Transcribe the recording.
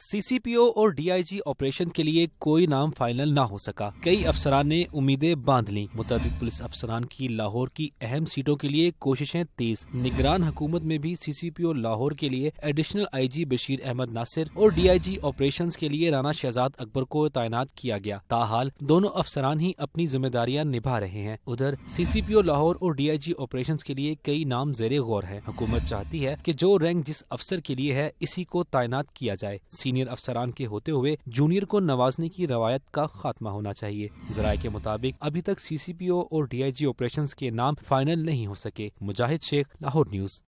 CCPO और DIG operation के लिए कोई नाम फाइनल ना हो सका। कई अफसरान ने उम्मीदें बांध लीं। मुतअद्दिद पुलिस अफसरान की लाहौर की अहम सीटों के लिए कोशिशें तेज। निगरान हुकूमत में भी सीसीपीओ लाहौर के लिए एडिशनल आईजी बशीर अहमद नासिर और डीआईजी ऑपरेशंस के लिए राना शहजाद अकबर को तैनात किया गया। ताहाल दोनों अफसरान ही अपनी जिम्मेदारियां निभा रहे हैं। उधर सीसीपीओ लाहौर और डीआईजी ऑपरेशंस के लिए कई नाम ज़ेरे गौर है। हुकूमत चाहती है कि जो रैंक जिस अफसर के लिए है इसी को तैनात किया जाए। सीनियर अफसरान के होते हुए जूनियर को नवाजने की रवायत का खात्मा होना चाहिए। जराये के मुताबिक अभी तक सीसीपीओ और डीआईजी ऑपरेशंस के नाम फाइनल नहीं हो सके। मुजाहिद शेख, लाहौर न्यूज़।